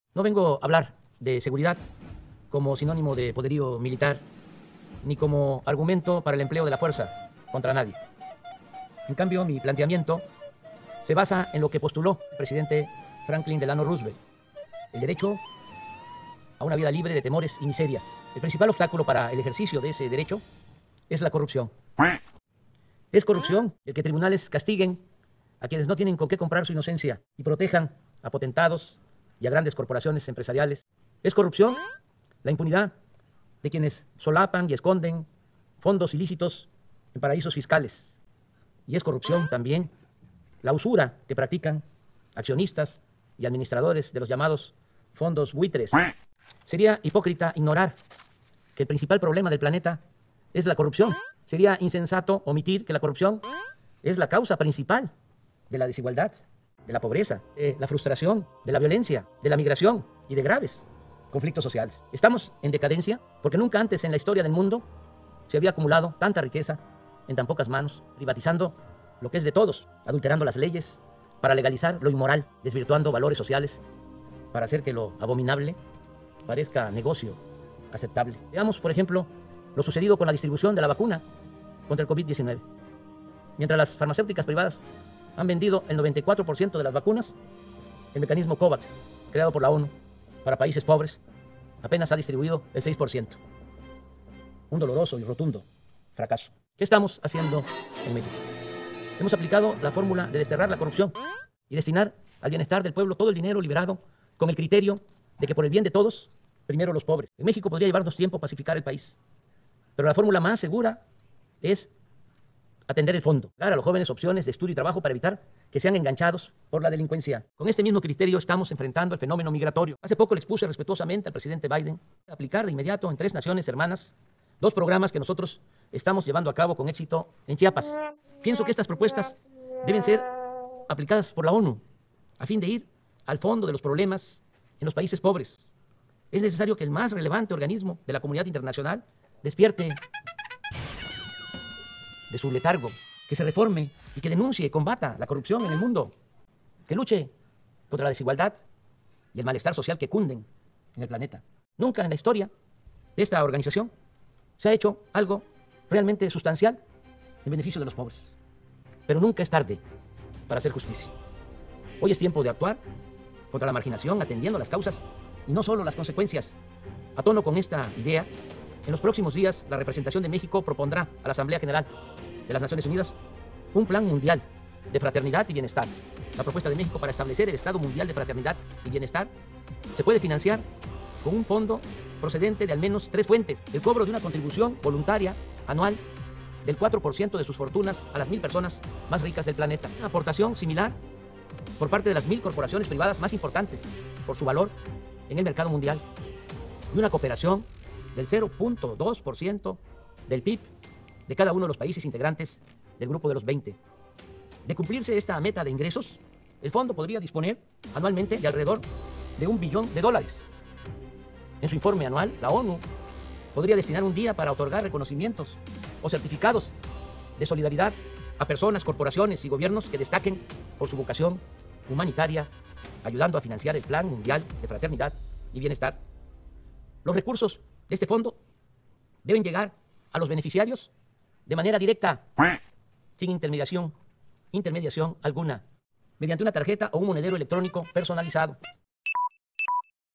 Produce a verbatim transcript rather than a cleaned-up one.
No vengo a hablar de seguridad como sinónimo de poderío militar, ni como argumento para el empleo de la fuerza contra nadie. En cambio, mi planteamiento se basa en lo que postuló el presidente Franklin Delano Roosevelt: el derecho a una vida libre de temores y miserias. El principal obstáculo para el ejercicio de ese derecho es la corrupción. Es corrupción el que tribunales castiguen a quienes no tienen con qué comprar su inocencia y protejan a potentados y a grandes corporaciones empresariales. Es corrupción la impunidad de quienes solapan y esconden fondos ilícitos en paraísos fiscales. Y es corrupción también la usura que practican accionistas y administradores de los llamados fondos buitres. Sería hipócrita ignorar que el principal problema del planeta es la corrupción. Sería insensato omitir que la corrupción es la causa principal de la desigualdad, de la pobreza, de la frustración, de la violencia, de la migración y de graves conflictos sociales. Estamos en decadencia porque nunca antes en la historia del mundo se había acumulado tanta riqueza en tan pocas manos, privatizando lo que es de todos, adulterando las leyes para legalizar lo inmoral, desvirtuando valores sociales para hacer que lo abominable parezca negocio aceptable. Veamos, por ejemplo, lo sucedido con la distribución de la vacuna contra el COVID diecinueve. Mientras las farmacéuticas privadas han vendido el noventa y cuatro por ciento de las vacunas, el mecanismo COVAX, creado por la ONU para países pobres, apenas ha distribuido el seis por ciento. Un doloroso y rotundo fracaso. ¿Qué estamos haciendo en México? Hemos aplicado la fórmula de desterrar la corrupción y destinar al bienestar del pueblo todo el dinero liberado con el criterio de que por el bien de todos, primero los pobres. En México podría llevarnos tiempo pacificar el país, pero la fórmula más segura es atender el fondo, dar a los jóvenes opciones de estudio y trabajo para evitar que sean enganchados por la delincuencia. Con este mismo criterio estamos enfrentando el fenómeno migratorio. Hace poco le expuse respetuosamente al presidente Biden aplicar de inmediato en tres naciones hermanas dos programas que nosotros estamos llevando a cabo con éxito en Chiapas. Pienso que estas propuestas deben ser aplicadas por la ONU a fin de ir al fondo de los problemas en los países pobres. Es necesario que el más relevante organismo de la comunidad internacional despierte de su letargo, que se reforme y que denuncie y combata la corrupción en el mundo, que luche contra la desigualdad y el malestar social que cunden en el planeta. Nunca en la historia de esta organización se ha hecho algo realmente sustancial en beneficio de los pobres. Pero nunca es tarde para hacer justicia. Hoy es tiempo de actuar contra la marginación, atendiendo las causas y no solo las consecuencias. A tono con esta idea, en los próximos días la representación de México propondrá a la Asamblea General de las Naciones Unidas un plan mundial de fraternidad y bienestar. La propuesta de México para establecer el Estado Mundial de Fraternidad y Bienestar se puede financiar con un fondo procedente de al menos tres fuentes: el cobro de una contribución voluntaria anual del cuatro por ciento de sus fortunas a las mil personas más ricas del planeta, una aportación similar por parte de las mil corporaciones privadas más importantes por su valor en el mercado mundial, y una cooperación del cero punto dos por ciento del P I B de cada uno de los países integrantes del grupo de los veinte. De cumplirse esta meta de ingresos, el fondo podría disponer anualmente de alrededor de un billón de dólares. En su informe anual, la ONU podría destinar un día para otorgar reconocimientos o certificados de solidaridad a personas, corporaciones y gobiernos que destaquen por su vocación humanitaria, ayudando a financiar el Plan Mundial de Fraternidad y Bienestar. Los recursos de este fondo deben llegar a los beneficiarios de manera directa, sin intermediación, intermediación alguna, mediante una tarjeta o un monedero electrónico personalizado.